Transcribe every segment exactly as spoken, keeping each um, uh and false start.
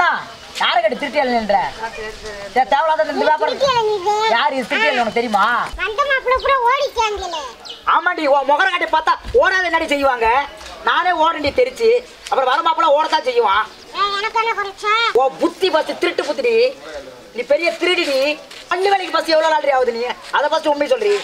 சொன்னா யாரை கட்டி திருட்டி எழுதுன்ற தேவையில்லாத இந்த வியாபாரம் யாரு திருட்டி எழுது உனக்கு தெரியுமா? ஆமாண்டி முகர கட்டி பார்த்தா ஓடாத நடி செய்வாங்க. நானே ஓடண்டி தெரிச்சு அப்புறம் வர மாப்பிள்ள ஓடத்தான் செய்வான். ஓ புத்தி பஸ் திருட்டு புத்திடி நீ பெரிய திருடிடி. பல்லு வேலைக்கு பஸ் எவ்வளவு நாள் ஆகுது நீ அதை பஸ் உண்மை சொல்றீ.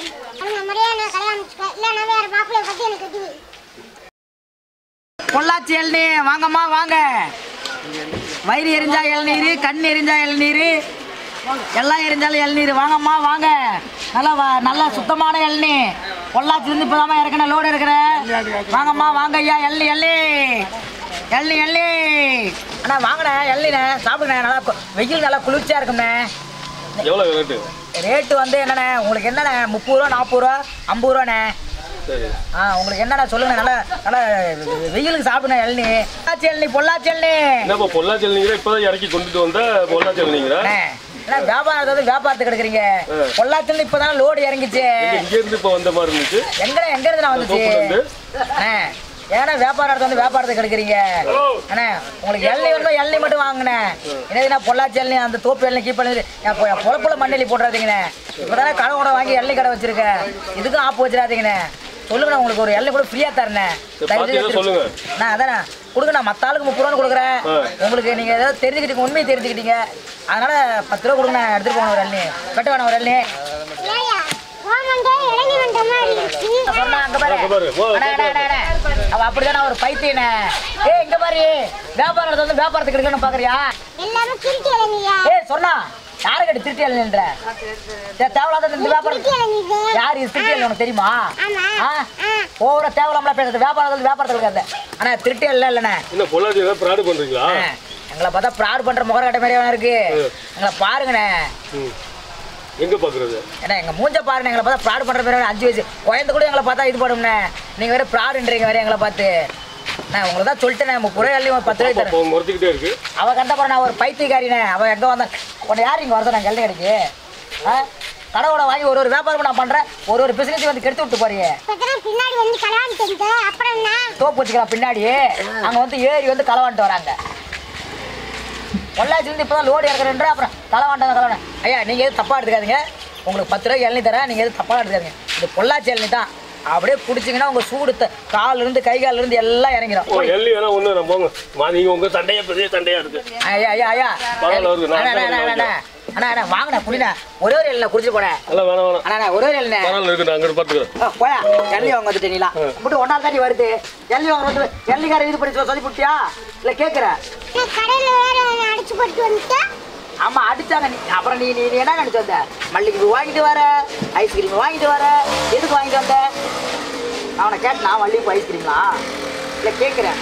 பொள்ளாச்சி இளநீ வாங்கம்மா வாங்க. வயிறு எரிஞ்சா இளநீர், கண் எரிஞ்சா இளநீர், எல்லாம் எரிஞ்சாலும் இளநீர் வாங்கம்மா வாங்க. நல்லா நல்லா சுத்தமான இளநீ பொள்ளாச்சிலேருந்து இப்போ தான் இறக்கணும் லோடு இருக்கிறேன். வாங்கம்மா வாங்க ஐயா இளநீ இளநீ இளநீ இளநீ அண்ணா வாங்கண்ணே இளநீண்ணே சாப்பிடுண்ணே. நல்லா வெயில் நல்லா குளிர்ச்சியாக இருக்குண்ணே. எவ்வளோ ரேட்டு? ரேட்டு வந்து என்னண்ணே உங்களுக்கு என்னண்ணே முப்பது ரூபா நாற்பது ரூபா ஐம்பது ரூபாண்ணே. ஆ உங்களுக்கு என்னடா சொல்லுங்க. நல்லா நல்லா வெயிலுக்கு சாப்பிடுங்க இளநீ. பொள்ளாச்சி இளநீ பொள்ளாச்சி இளநீ. என்னப்பா பொள்ளாச்சி இளநீங்கிற இப்போதான் இறக்கி கொண்டுட்டு வந்த பொள்ளாச்சி இளநீங்கிற என்ன வியாபாரத்தை வந்து வியாபாரத்துக்கு எடுக்கிறீங்க? பொள்ளாச்சில இப்பதான் லோடு இறங்கிச்சு. இங்க இருந்து இப்ப வந்த மாதிரி இருந்துச்சு. எங்க எங்க இருந்து நான் வந்துச்சு? ஏன்னா வியாபாரத்தை வந்து வியாபாரத்துக்கு எடுக்கிறீங்க அண்ணே. உங்களுக்கு இளநீ வேணுமா இளநீ மட்டும் வாங்கினேன். என்னதுன்னா பொள்ளாச்சி இளநீ அந்த தோப்பு இளநீ கீப் பண்ணி பொழப்புல மண்ணெல்லி போட்டுறாதீங்கண்ணே. இப்பதானே கடை கூட வாங்கி இளநீ கடை வச்சிருக்கேன். இதுக்கும் ஆப்பு வச்சிடாதீங்கண்ணே. சொல்லுங்கண்ணா உங்களுக்கு ஒரு இளநீ கூட ஃப்ரீயா தரேன். சொல்லுங்க நான் அதானே கொடுங்கண்ணா. மற்ற ஆளுக்கு முப்பது ரூபான்னு கொடுக்குறேன். உங்களுக்கு நீங்க ஏதாவது தெரிஞ்சுக்கிட்டீங்க உண்மையை தெரிஞ்சுக்கிட்டீங்க அதனால பத்து ரூபா கொடுங்க. எடுத்துட்டு போன ஒரு இளநீ கட்ட வேணாம் ஒரு இளநீ. அவ அப்படிதானே ஒரு பைத்தியனே. ஏ இங்க பாரு வியாபாரத்தை வந்து வியாபாரத்துக்கு எடுக்கணும் பாக்குறியா? ஏ சொன்னா யாரை கட்டி திருட்டி எழுதுன்ற தேவையில்லாத இந்த வியாபாரம் யாரு திருட்டி எழுது உனக்கு தெரியுமா? ஓவர தேவையில்லாம பேசுறது வியாபாரம் வியாபாரத்துக்கு இருக்காது. ஆனா திருட்டி இல்ல இல்லண்ணே. எங்களை பார்த்தா ப்ராட் பண்ற முகர கட்ட மாதிரியா இருக்கு. எங்களை பாருங்கண்ணே. எங்க பாக்குறது? ஏன்னா எங்க மூஞ்ச பாருங்க. எங்களை பார்த்தா ப்ராட் பண்ற மாதிரி அஞ்சு வயசு குழந்தை கூட எங்களை பார்த்தா இது பண்ணும்ண்ணே. நீங்க வேற ப்ராடுன்றீங்க வேற எங்களை பார்த்து. நான் உங்களுக்கு தான் சொல்லிட்டேன் முப்பது ரூபாய் எல்லாம் பத்து ரூபாய் தரேன். அவ கண்ட போற நான் ஒரு பைத்தியக்காரினே. அவ எங்க வந்தா உன்னை யாரு இங்க வரத நான் கல்வி கிடைக்கு கடவுளை வாங்கி ஒரு ஒரு வியாபாரம் நான் பண்றேன். ஒரு ஒரு பிசினஸ் வந்து கெடுத்து விட்டு போறீங்க. தோப்பு வச்சுக்கலாம் பின்னாடி அங்க வந்து ஏறி வந்து களவாண்டு வராங்க. பொள்ளாச்சி இருந்து இப்பதான் லோடு இறக்குறேன்ற அப்புறம் களவாண்டாங்க களவாண்ட. ஐயா நீங்க எதுவும் தப்பா எடுத்துக்காதீங்க. உங்களுக்கு பத்து ரூபாய்க்கு இளநீ தரேன். நீங்க எதுவும் தப்பா எடுத்துக்காதீங்க. இது பொள்ளாச்சி இளநீ தான். அப்படியே குடிச்சிங்கன்னா உங்க சூடு கால இருந்து கை கால இருந்து எல்லாம் இறங்கிடும். ஐயா ஐயா ஐயா அண்ணா அண்ணா வாங்கண்ணா குடிண்ணா. ஒரே ஒரு எல்லாம் குடிச்சு போனேன். அண்ணா ஒரே ஒரு எல்லாம் போயா எள்ளி வாங்க வந்துட்டீங்களா மட்டும் ஒன்னா தாண்டி வருது. எள்ளி வாங்க வந்து எள்ளிக்கார இது பண்ணி சொல்லி போட்டியா இல்ல கேட்குறேன். ஆமா அடிச்சாங்க. நீ அப்புறம் நீ நீ என்ன நினைச்சு வந்த? மல்லிகைப்பூ வாங்கிட்டு வர ஐஸ்கிரீம் வாங்கிட்டு வர எதுக்கு வாங்கிட்டு வந்த? அவனை கேட்டா மல்லிகைப்பூ ஐஸ்கிரீமா இல்ல கேட்குறேன்.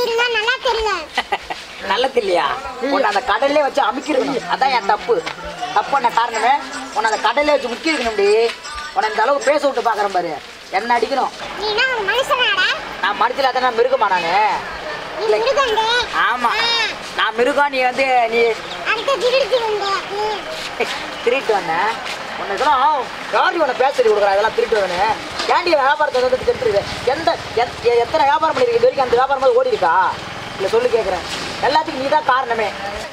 நல்லது இல்லையா? உன்னை அந்த கடல்லே வச்சு அமுக்கிருக்கணும். அதான் என் தப்பு. தப்பு என்ன காரணமே உன்னை அந்த கடல்லே வச்சு முக்கி இருக்கணும்டி. உன்னை இந்த அளவுக்கு பேச விட்டு பாக்குறேன் பாரு. என்ன அடிக்கணும்? நான் மனுஷில தான் மிருகமா நானு? ஆமா நான் மிருகம். நீ வந்து நீ திருட்டு வந்த உன்னை இதெல்லாம் யாரு உன்னை பேச சொல்லி கொடுக்குறா? இதெல்லாம் திருட்டு வந்தேன்னு ஏன்டி வியாபாரத்தை வந்து திருட்டுருது? எந்த எத்தனை வியாபாரம் பண்ணிருக்கு இது வரைக்கும்? அந்த வியாபாரம் ஓடி இருக்கா இல்ல சொல்லு கேட்குறேன். எல்லாத்துக்கும் நீ தான் காரணமே.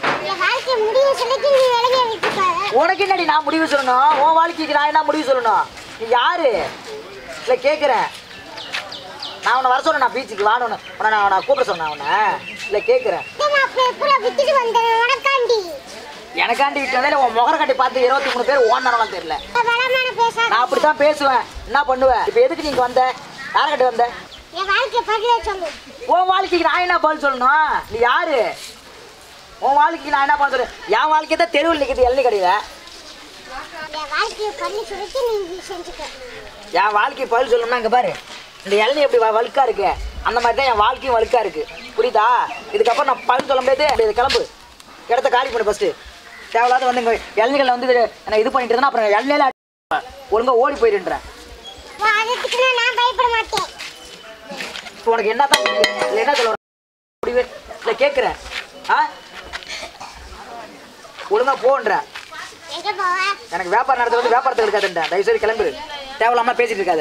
உனக்கு என்னடி நான் முடிவு சொல்லணும்? உன் வாழ்க்கைக்கு நான் என்ன முடிவு சொல்லணும்? நீ யாரு இல்ல கேட்குறேன். நான் உன்னை வர சொன்னேன். நான் பீச்சுக்கு வாடணும் உன்னை நான் நான் கூப்பிட சொன்னேன். அவனை இல்ல கேட்குறேன். எனக்காண்டி விட்டு வந்தா உன் முகர கட்டி பார்த்து இருபத்தி மூணு பேர் ஓடனாலும் தெரியல. நான் அப்படித்தான் பேசுவேன். என்ன பண்ணுவேன்? இப்ப எதுக்கு நீங்க வந்த? யாரை கட்டி வந்த? உன் வாழ்க்கைக்கு நான் என்ன பதில் சொல்லணும்? நீ யாரு? உன் வாழ்க்கைக்கு நான் என்ன பதில் சொல்றேன்? என் வாழ்க்கை தான் தெருவில் நிற்குது எள்ளி கடையில. என் வாழ்க்கை பதில் சொல்லணும்னா இங்க பாரு இந்த இளநீ எப்படி வழுக்கா இருக்கு அந்த மாதிரி தான் என் வாழ்க்கையும் வழுக்கா இருக்கு. புரியுதா? இதுக்கப்புறம் நான் பதில் சொல்ல முடியாது. கிளம்பு இடத்த காலி பண்ணு. ஃபர்ஸ்ட் தேவையில்லாத வந்து இங்க இளநீகளை வந்து நான் இது பண்ணிட்டு இருந்தா அப்புறம் இளநீல ஒழுங்கா ஓடி போயிடுன்றேன். உனக்கு என்ன தான் என்ன சொல்ல முடிவு இல்லை கேட்குறேன். ஆ ஒழுங்கா போன்ற எனக்கு வியாபாரம் நடத்த வந்து வியாபாரத்தில் இருக்காதுன்ற தயவுசெய்து கிளம்பு. தேவையில்லாம பேசிட்டு இருக்காத.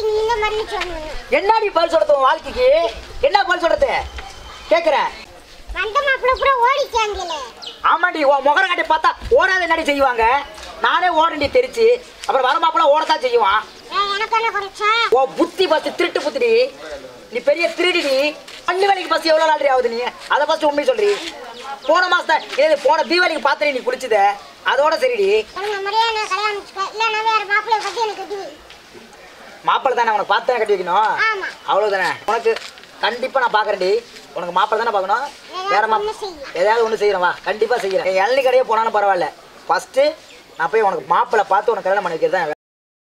என்னடி பதில் சொல்றது? உன் வாழ்க்கைக்கு என்ன பதில் சொல்றது கேட்குறேன். வந்த மாப்பிள்ள பூரா ஓடிச்சாங்களே. ஆமாண்டி, உன் முகர காட்டி பார்த்தா ஓடாத நடி செய்வாங்க. நானே ஓடண்டி தெரிச்சு, அப்புறம் வர மாப்பிள்ள ஓடத்தான் செய்வான். எனக்கு என்ன குறைச்சா? ஓ புத்தி பஸ் திருட்டு புத்திடி, நீ பெரிய திருடிடி. பள்ளி வேலைக்கு பஸ் எவ்வளோ லாட்ரி ஆகுது நீ? அதை ஃபர்ஸ்ட் உண்மை சொல்றி. போன மாசம் இது போன தீபாவளிக்கு பார்த்து நீ குளிச்சுத, அதோட சரிடி. மாப்பிள்ளை தானே உனக்கு பார்த்து கட்டி வைக்கணும், அவ்வளவுதானே. உனக்கு கண்டிப்பா நான் பாக்குறேன்டி. உனக்கு மாப்பிள்ளை தானே பார்க்கணும், வேற மாப்பிள்ளை ஏதாவது ஒன்று செய்யறேன் வா, கண்டிப்பா செய்யறேன். இளநீ கடையே போனாலும் பரவாயில்ல, ஃபர்ஸ்ட் நான் போய் உனக்கு மாப்பிள்ளை பார்த்து உனக்கு கல்யாணம் பண்ணி வைக்கிறேன்.